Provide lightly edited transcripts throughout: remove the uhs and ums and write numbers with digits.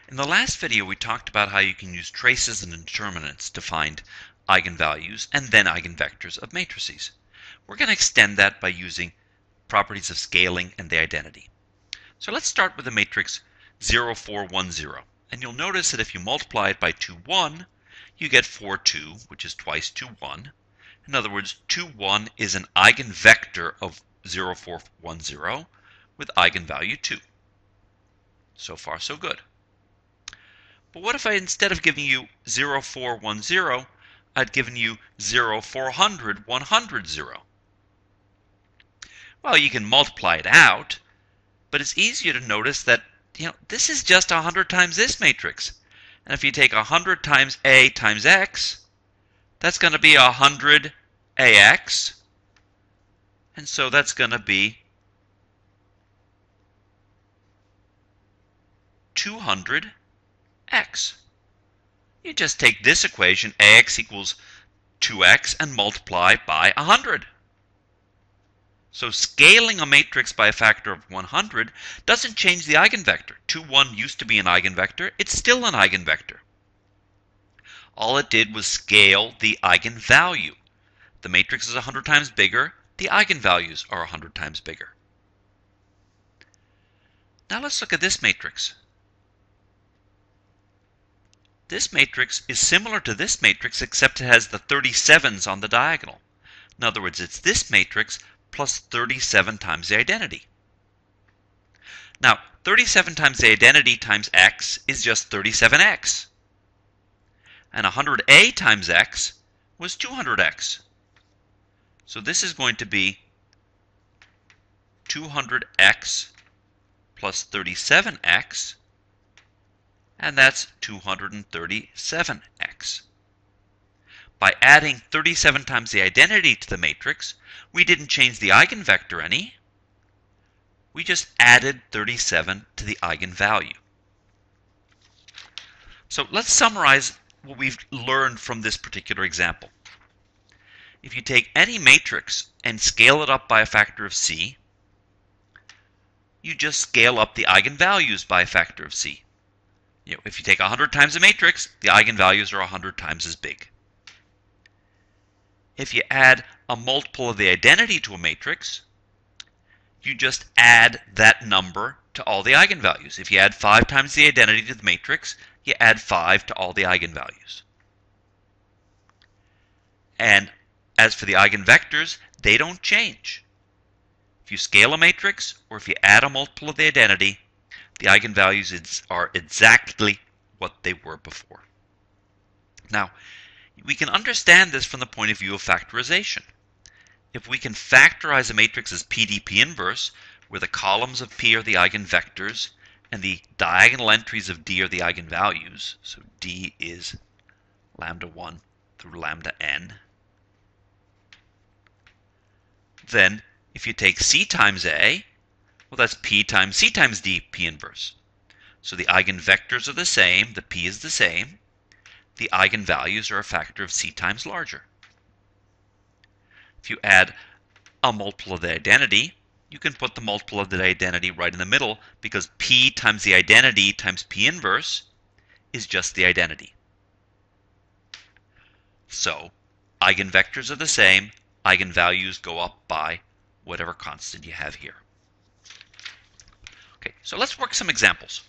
In the last video, we talked about how you can use traces and determinants to find eigenvalues and then eigenvectors of matrices. We're going to extend that by using properties of scaling and the identity. So let's start with the matrix 0, 4, 1, 0. And you'll notice that if you multiply it by 2, 1, you get 4, 2, which is twice 2, 1. In other words, 2, 1 is an eigenvector of 0, 4, 1, 0 with eigenvalue 2. So far, so good. But what if I, instead of giving you 0, 4, 1, 0, I'd given you 0, 400, 100, 0? Well, you can multiply it out, but it's easier to notice that, this is just 100 times this matrix. And if you take 100 times A times X, that's going to be 100 AX. And so that's going to be 200 X. You just take this equation, AX equals 2X, and multiply by 100. So scaling a matrix by a factor of 100 doesn't change the eigenvector. 2, 1 used to be an eigenvector. It's still an eigenvector. All it did was scale the eigenvalue. The matrix is 100 times bigger. The eigenvalues are 100 times bigger. Now let's look at this matrix. This matrix is similar to this matrix, except it has the 37s on the diagonal. In other words, it's this matrix plus 37 times the identity. Now, 37 times the identity times x is just 37x. And 100a times x was 200x. So this is going to be 200x plus 37x. And that's 237x. By adding 37 times the identity to the matrix, we didn't change the eigenvector any. We just added 37 to the eigenvalue. So let's summarize what we've learned from this particular example. If you take any matrix and scale it up by a factor of c, you just scale up the eigenvalues by a factor of c. If you take 100 times a matrix, the eigenvalues are 100 times as big. If you add a multiple of the identity to a matrix, you just add that number to all the eigenvalues. If you add 5 times the identity to the matrix, you add 5 to all the eigenvalues. And as for the eigenvectors, they don't change. If you scale a matrix, or if you add a multiple of the identity, the eigenvalues are exactly what they were before. Now, we can understand this from the point of view of factorization. If we can factorize a matrix as PDP inverse, where the columns of P are the eigenvectors and the diagonal entries of D are the eigenvalues, so D is lambda 1 through lambda n, then if you take C times A, well, that's P times C times D, P inverse. So the eigenvectors are the same, the P is the same. The eigenvalues are a factor of C times larger. If you add a multiple of the identity, you can put the multiple of the identity right in the middle, because P times the identity times P inverse is just the identity. So eigenvectors are the same, eigenvalues go up by whatever constant you have here. Okay, so let's work some examples.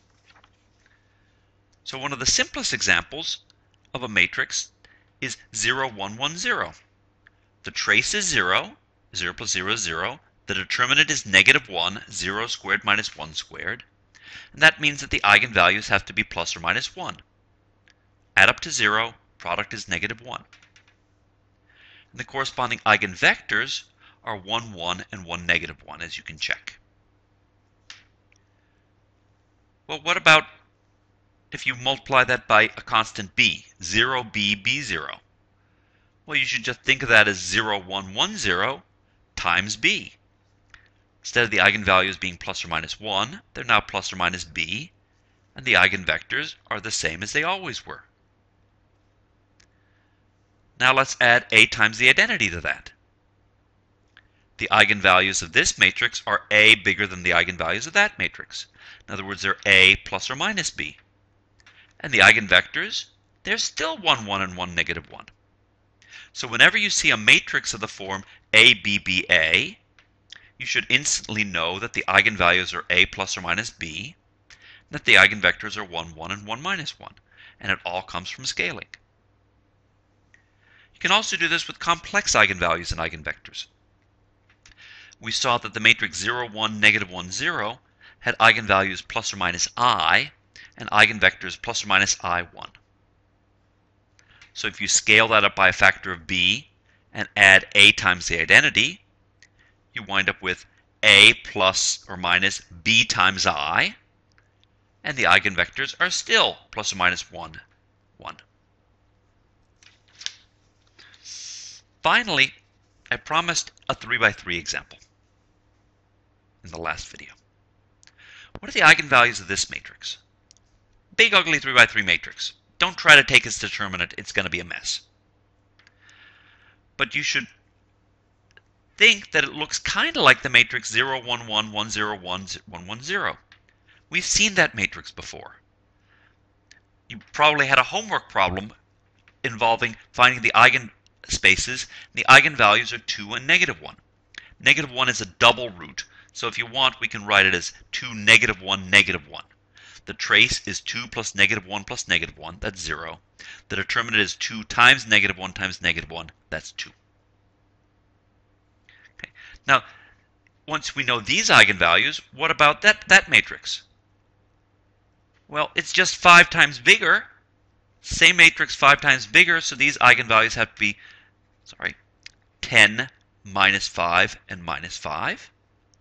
So one of the simplest examples of a matrix is 0, 1, 1, 0. The trace is 0, 0 plus 0 is 0. The determinant is negative 1, 0 squared minus 1 squared. And that means that the eigenvalues have to be plus or minus 1. Add up to 0, product is negative 1. And the corresponding eigenvectors are 1, 1, and 1, negative 1, as you can check. Well, what about if you multiply that by a constant b, 0b, b0? Well, you should just think of that as 0, 1, 1, 0 times b. Instead of the eigenvalues being plus or minus 1, they're now plus or minus b, and the eigenvectors are the same as they always were. Now let's add a times the identity to that. The eigenvalues of this matrix are a bigger than the eigenvalues of that matrix. In other words, they're a plus or minus b. And the eigenvectors, they're still 1, 1, and 1, negative 1. So whenever you see a matrix of the form A, B, B, A, you should instantly know that the eigenvalues are A plus or minus B, and that the eigenvectors are 1, 1, and 1 minus 1. And it all comes from scaling. You can also do this with complex eigenvalues and eigenvectors. We saw that the matrix 0, 1, negative 1, 0 had eigenvalues plus or minus I, and eigenvectors plus or minus I1. So if you scale that up by a factor of b and add a times the identity, you wind up with a plus or minus b times I, and the eigenvectors are still plus or minus 1, 1. Finally, I promised a 3 by 3 example in the last video. What are the eigenvalues of this matrix? Big, ugly 3 by 3 matrix. Don't try to take its determinant. It's going to be a mess. But you should think that it looks kind of like the matrix 0, 1, 1, 1, 0, 1, 1, 1, 0. We've seen that matrix before. You probably had a homework problem involving finding the eigenspaces. The eigenvalues are 2 and negative 1. Negative 1 is a double root, so if you want, we can write it as 2, negative 1, negative 1. The trace is 2 plus negative 1 plus negative 1, that's 0. The determinant is 2 times negative 1 times negative 1, that's 2. Okay. Now, once we know these eigenvalues, what about that matrix? Well, it's just 5 times bigger. Same matrix 5 times bigger, so these eigenvalues have to be, 10 minus 5 and minus 5.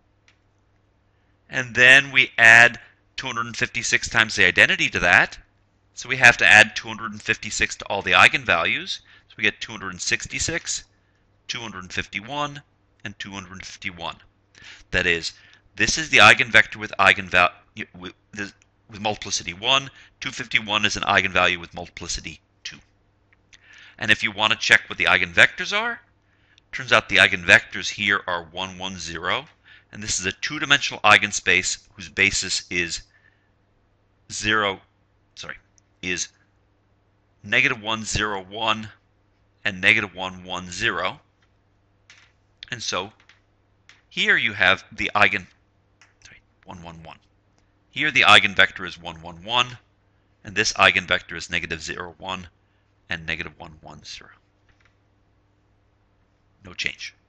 And then we add 256 times the identity to that. So we have to add 256 to all the eigenvalues. So we get 266, 251, and 251. That is, this is the eigenvector with with multiplicity 1. 251 is an eigenvalue with multiplicity 2. And if you want to check what the eigenvectors are, turns out the eigenvectors here are 1, 1, 0. And this is a two-dimensional eigenspace whose basis is negative 1, 0, 1 and negative 1, 1, 0. And so here you have the 1, 1, 1. Here the eigenvector is 1, 1, 1, and this eigenvector is negative 0, 1 and negative 1, 1, 0. No change.